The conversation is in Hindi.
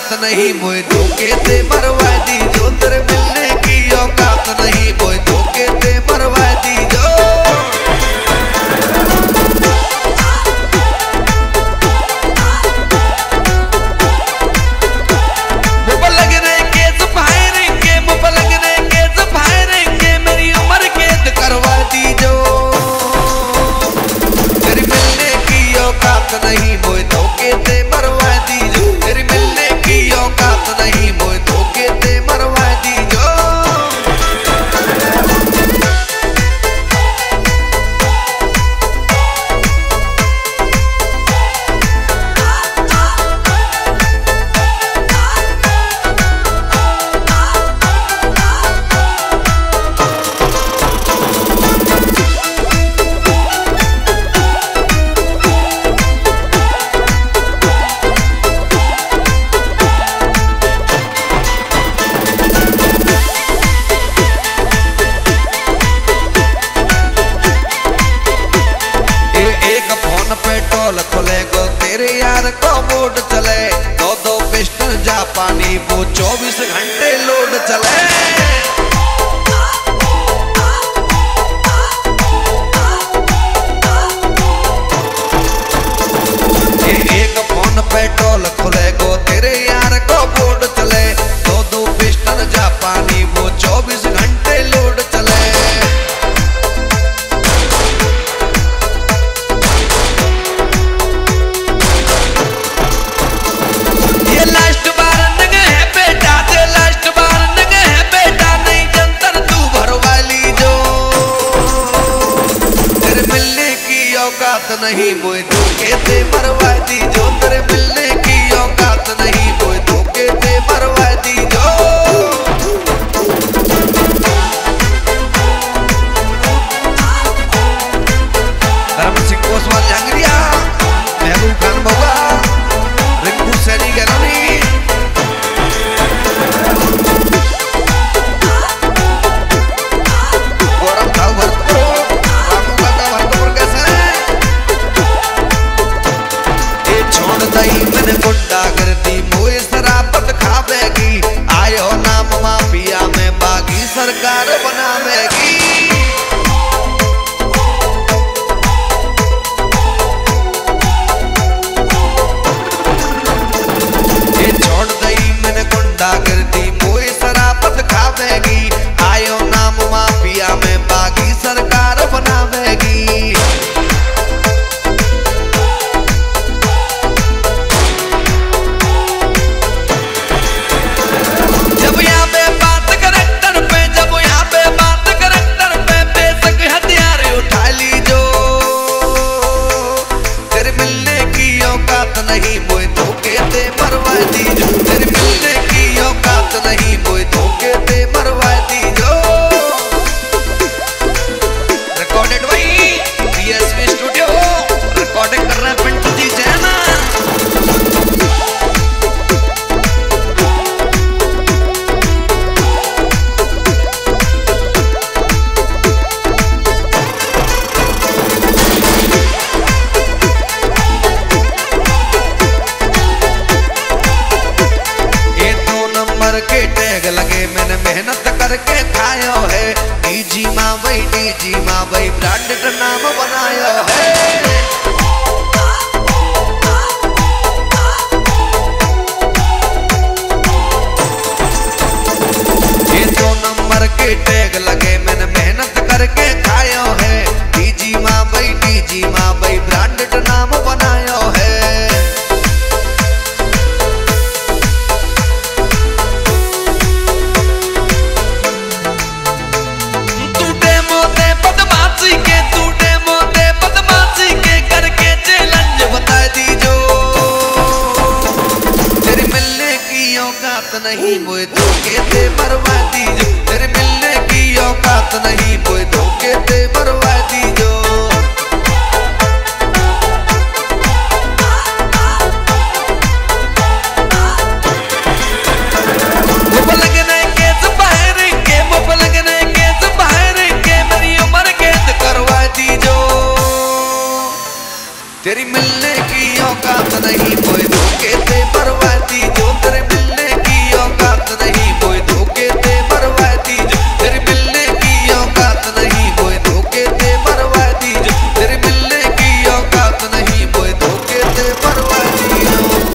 औकात नहीं मोए धोखे ते मरवा दी जो, तेरे मिलने की औकात नहीं मोए धोखे ते मरवा दी जो। मुझे लगने के फायरेंगे, मुझे लगने के फायरेंगे, मेरी उम्र कैद करवा दी जो, तेरे मिलने की औकात नहीं मोए धोखे ते मरवा दी जो, तेरे मिलने की औकात नहीं मोए धोखे ते मरवा दी जो। पेट्रोल खुलेगो तेरे यार को बोर्ड चले, दो पिस्टन जापानी वो 24 घंटे लोड चले। एक फोन पेट्रोल खुलेगो तेरे यार को बोर्ड चले, दो पिस्टन जापानी वो 24 घंटे लोड चले। औकात नहीं मोए धोखे ते मरवा दी जो, तेरे मिलने की औकात नहीं मोए धोखे ते मरवा दी जो। धर्म सिंह कोसवाल जंगरिया, महबूब खान बउआ, रिंकू सैनी गैरोनी, गौरव भाव भरतपुर, रामू काका भरतपुर कैसे छोड़ दई मैंने गुंडा गर्दी मोए शराबत खावेगी, आयो नाम माफिया में बागी सरकार बनावेगी। ये छोड़ दई मैंने गुंडा गर्दी मोए शराबत खावेगी, आयो नाम माफिया में बागी सरकार बनावेगी। नहीं मोए धोखे ते मरवा दी जो, तेरे मिलने की औकात नहीं मोए धोखे ते मरवा दी जो। रिकॉर्डेड भाई बीएसवी स्टूडियो, रिकॉर्डिंग कर रहे हैं पिंटू जी जैना। के टैग लगे मैंने मेहनत करके खायो है, डीजी माँ भाई ब्रांडेड नाम बनायो है। ये 2 नंबर के टैग लगे मैंने मेहनत करके खायो है, डीजी माँ भाई ब्रांडेड नाम बनायो है। नहीं मोए